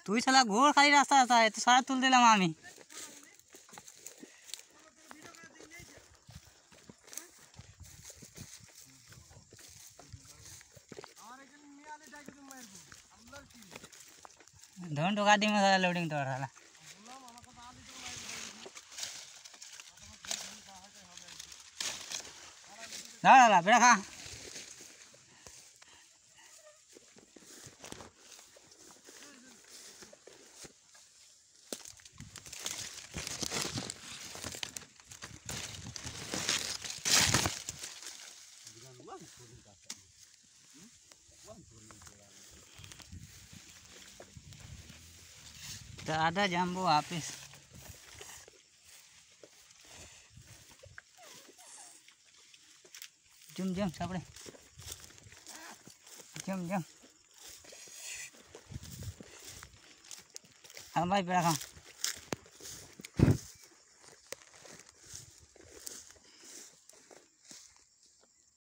তুই শালা ঘোর খালি রাস্তা রাস্তা তো সারা তুল দিলাম আমি। ধরুন ঢোকা দিম লোডিং তো শালা দাঁড়া বেড়া খা। ada jambu habis. Jom sabar. Jom. Abang baik berapa?